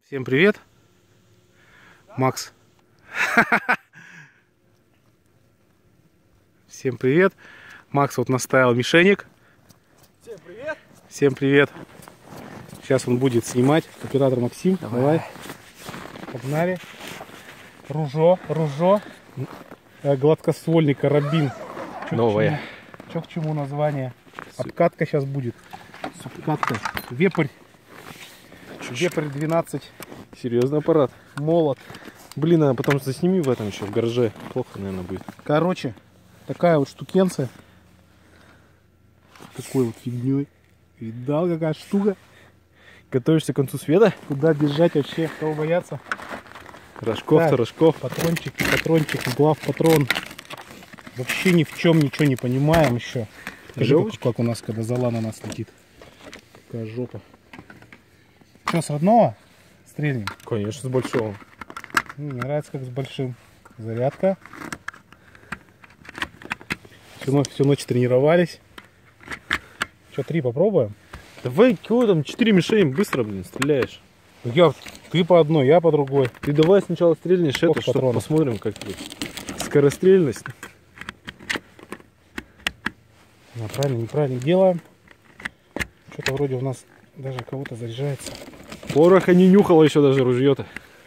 Всем привет, Макс. Всем привет. Макс вот наставил мишенек. Всем привет. Всем привет. Сейчас он будет снимать. Оператор Максим. Давай. Погнали. Ружо. Гладкоствольный карабин. Новое. Чё к чему название? Обкатка сейчас будет. Обкатка. Вепрь. Вепрь 12. Серьезный аппарат. Молот. Блин, а потом засними в этом еще, в гараже. Плохо, наверное, будет. Короче, такая вот штукенция. Такой вот фигней. Видал, какая штука? Готовишься к концу света? Куда бежать вообще? Кого бояться? Рожков-то, Рожков. Патрончик, глав-патрон. Вообще ни в чем ничего не понимаем еще. Скажи, как у нас, когда зола на нас летит. Какая жопа. Что, с родного стрельнем? Конечно, с большого. Мне нравится, как с большим. Зарядка. Всю ночь тренировались. Что, 3 попробуем? Давай, кого там, 4 мишени, быстро, блин, стреляешь. Ты по одной, я по другой. Ты давай сначала стрельнешь это, чтобы посмотрим, как тут. Скорострельность. Правильно, неправильно делаем. Что-то вроде у нас даже кого-то заряжается. Пороха не нюхало еще даже ружье-то.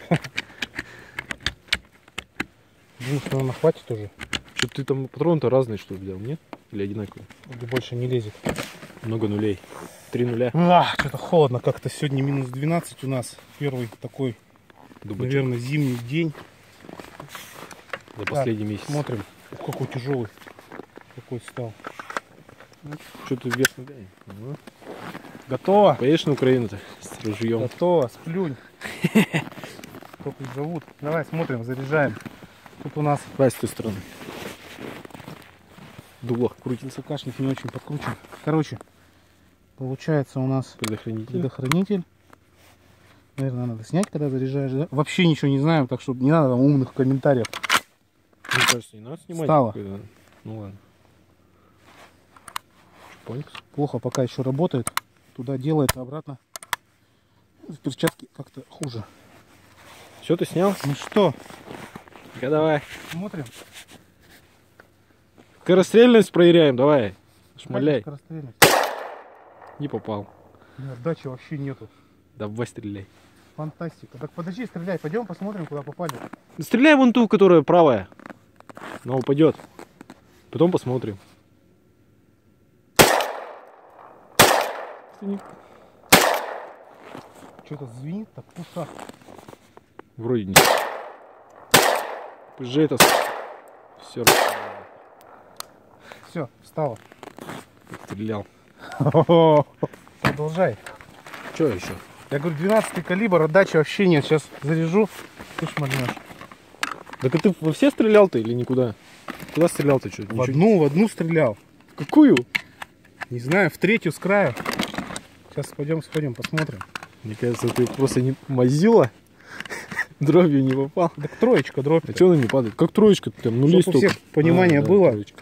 Думаю, что наверное, хватит уже. Что ты там патрон-то разные, что ли, взял, нет? Или одинаковые? Больше не лезет. Много нулей. 3 нуля. Что-то холодно как-то. Сегодня минус 12 у нас. Первый такой, наверное, зимний день. За последний месяц. Смотрим. Какой тяжелый. Какой стал. Что ты вверх нуля? Готово. Поедешь на Украину-то с ружьем? Готово. Сплюнь. Как их зовут? Давай смотрим, заряжаем. Тут у нас... Давай с той стороны. Дуло крутится, кашник не очень подкручен. Короче, получается у нас предохранитель. Наверное, надо снять, когда заряжаешь, да? Вообще ничего не знаем, так что не надо там умных комментариев. Мне кажется, не надо снимать. Стало. Ну ладно. Чупоникс. Плохо пока еще работает. Туда делает, а обратно. В перчатке как-то хуже. Все, ты снял? Ну что? Давай. Смотрим. Скорострельность проверяем, давай. Шмаляй. Не попал. Отдачи вообще нету. Давай стреляй. Фантастика. Так подожди, стреляй. Пойдем посмотрим, куда попали. Стреляй вон ту, которая правая. Она упадет. Потом посмотрим. Что-то звенит так в ушах. Вроде не. Уже это все. Все, встало. Стрелял. Продолжай. Что еще? Я говорю, 12 калибр, отдачи вообще нет. Сейчас заряжу. Ты шмальнешь. Так а ты во все стрелял-то или никуда? Куда стрелял-то что? В одну стрелял. Какую? Не знаю, в третью с краю. Сейчас пойдем сходим, посмотрим. Мне кажется, ты просто не мазила. Дробью не попал. Так троечка, дробь. А что она не падает? Как троечка? Там нулей столько. У всех понимание было. Троечка.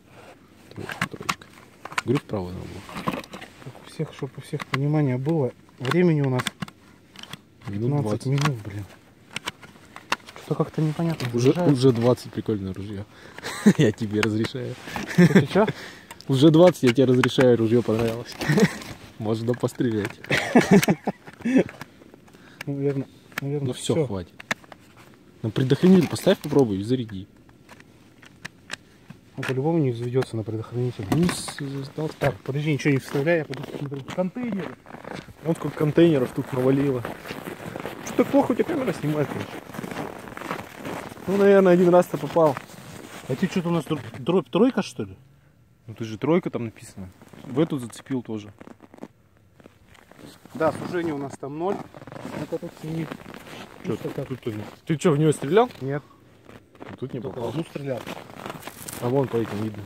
Говорю, вправо надо было. Чтобы у всех понимание было. Времени у нас минут 15 минут, блин. Что-то как-то непонятно. Уже 20 прикольное ружье. Я тебе разрешаю. Что? Уже 20, я тебе разрешаю, ружье понравилось. Можно пострелять. Наверное. Ну все, хватит. На предохранитель поставь, попробуй и заряди. Он по-любому не заведется на предохранитель. Так, подожди, ничего не вставляй, я пойду посмотрю. Контейнеры. Вот сколько контейнеров тут навалило. Что так плохо у тебя камера снимает, конечно. Ну, наверное, один раз-то попал. А ты что-то у нас дробь тройка, что ли? Ну ты же тройка там написано. В эту зацепил тоже. Да, сужение у нас там 0. Это тут синит. Ты что, в него стрелял? Нет. Тут не попал. Одну стрелял. А вон по этим видно.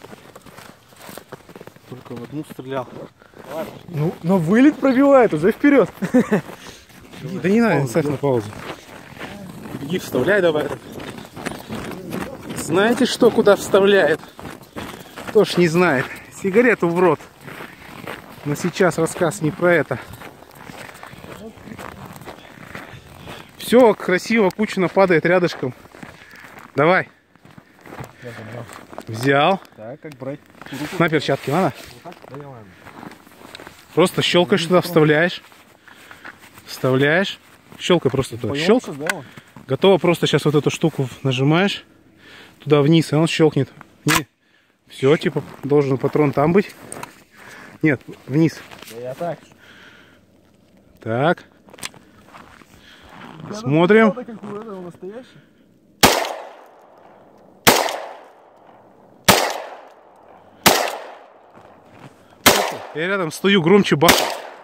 Только в одну стрелял. Ну, но вылет пробивает, уже вперед. Да не надо, ставь на паузу. Беги, вставляй давай. Знаете, что куда вставляет? Кто ж не знает. Сигарету в рот. Но сейчас рассказ не про это. Все красиво, кучно падает рядышком. Давай. Я забрал. Взял. Так, как брать? На перчатки надо? Вот так? Да, я ладно. Просто щелкаешь туда, вставляешь. Вставляешь. Щелкай просто туда. Щелк. Готово. Просто сейчас вот эту штуку нажимаешь. Туда вниз, и он щелкнет. Все, типа, должен патрон там быть. Нет, вниз. Да я так. Так. Смотрим. Я рядом стою, громче бахаю.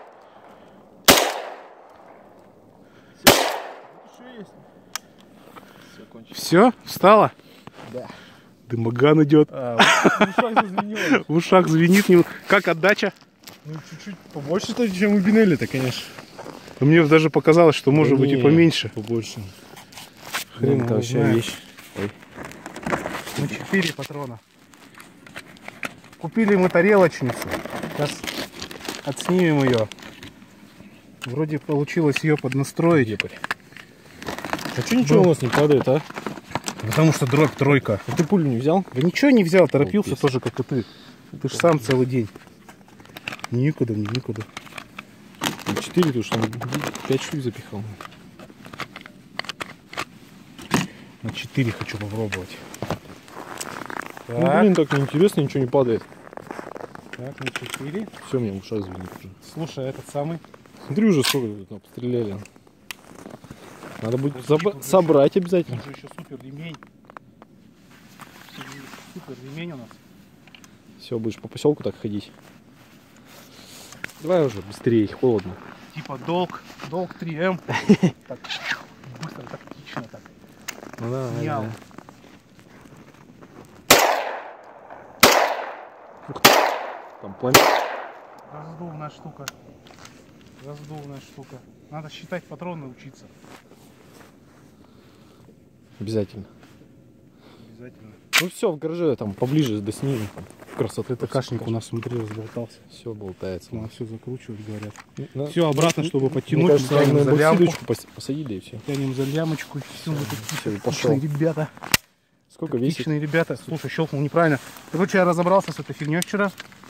Все, встала? Да. Дымоган идет. В ушах зазвенело. В ушах звенит. Как отдача? Ну, чуть-чуть побольше, чем у Бинелли-то, конечно. Мне даже показалось, что может быть и поменьше. Побольше. Хрен это его вообще знает. вещь. Ой. Ну, 4 патрона. Купили мы тарелочницу. Сейчас отснимем ее. Вроде получилось ее поднастроить. А что ничего у нас не падает, а? Потому что дробь тройка. А ты пулю не взял? Да ничего не взял, торопился Полпись. тоже, как и ты. Ты же сам целый день. Никуда, никуда. 4, ты что, 5 штук запихал. На 4 хочу попробовать. Ну, блин, так неинтересно, ничего не падает. Так, на 4. Все, мне в ушах звенит уже. Слушай, этот самый. Смотри, уже сколько тут постреляли. Надо будет собрать обязательно. Он же еще супер ремень. Супер ремень у нас. Все, будешь по поселку так ходить. Давай уже быстрее, холодно. Типа долг 3М. Так быстро, тактично так. Ну да, Мяу. Там пламя. Раздувная штука. Раздувная штука. Надо считать патроны, учиться. Обязательно. Обязательно. Ну все, в гараже там поближе до снизу. Красота. Это кашник у нас внутри разболтался. Все болтается. Надо все закручивать, говорят. Да. Все обратно, чтобы Мне подтянуть. кажется, тянем на за лямку. боксидочку посадили и все. Тянем за лямочку. Все, мы Всё, и такие пошел. отличные ребята. Сколько весит? Отличные ребята. Слушай, щелкнул неправильно. Короче, я разобрался с этой фигней вчера.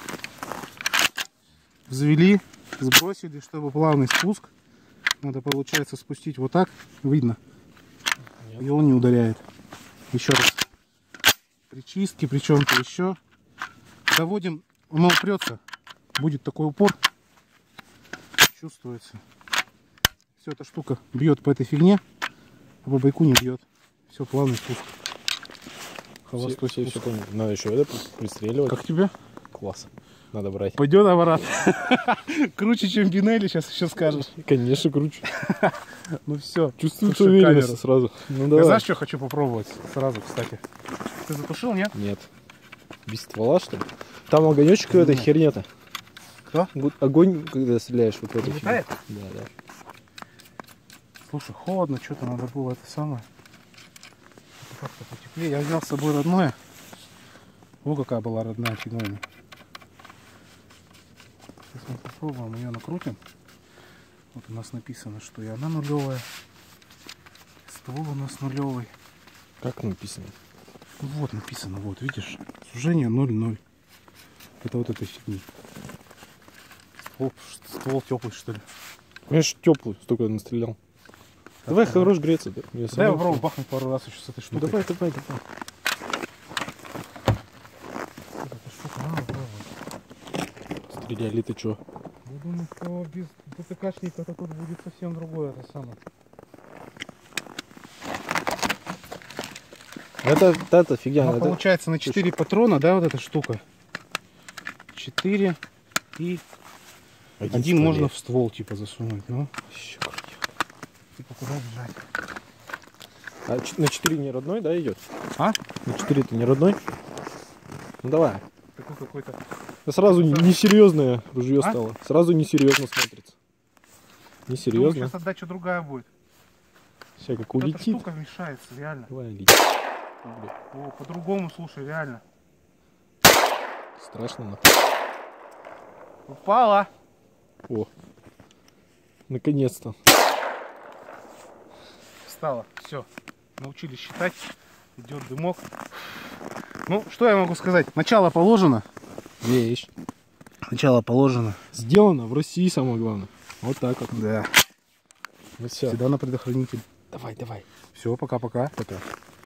Взвели, сбросили, чтобы плавный спуск. Надо, получается, спустить вот так. Видно. Нет. И он не ударяет. Еще раз. При чистке, при чем-то еще. Доводим, он упрется. Будет такой упор. Чувствуется. Все, эта штука бьет по этой фигне, а по байку не бьет. Все, плавный спуск. Холостой Все спуск. понял. Надо еще это пристреливать. Как тебе? Класс. Надо брать. Пойдет аппарат. Круче, чем Бинелли, сейчас еще скажешь. Конечно, круче. Ну все. Чувствуется Слушай, уверенность камеру. сразу. Ну Я давай. знаешь, что хочу попробовать сразу, кстати? Ты затушил, нет? Нет. Без ствола, что ли? Там огонечек в этой херне-то. Кто? Вот огонь, когда стреляешь вот в эту херню. Летает? Да, да. Слушай, холодно, что-то надо было это самое. Как-то потеплее. Я взял с собой родное. О, какая была родная фигня. Сейчас мы попробуем, ее накрутим. Вот у нас написано, что и она нулевая. Ствол у нас нулевый. Как написано? Вот написано, вот, видишь? Сужение 0,0. Это вот этой фигни. Ствол теплый, что ли? Конечно, теплый, столько настрелял. Давай, хорош греться. Да? Я Дай попробуем бахнуть пару раз еще с этой Ну, штукой. давай. Эта штука надо пробовать. Стреляли, ты чё? Я думаю, что без ДТКшника это тут будет совсем другое, это самое. Это фигня. Она Это... получается на 4 патрона, да, вот эта штука. 4 и один можно в ствол типа засунуть, ну. Еще крутее. Типа куда бежать? А на 4 не родной, да, идет? А? На 4 ты не родной? Ну давай. Такой какой-то. Да сразу несерьезное ружье А? стало. Сразу несерьезно смотрится. Думаю, Несерьезно. сейчас отдача другая будет. Все как Вот эта улетит. штука мешается, реально. Давай, летит. О, по-другому, слушай, реально. Страшно. На. Упала. О. Наконец-то. стало. Все, научились считать. Идет дымок. Ну, что я могу сказать? Начало положено. Вещь. Начало положено. Сделано в России, самое главное. Вот так вот. Да. Вот все. Всегда на предохранитель. Давай, давай. Все, пока-пока. Пока.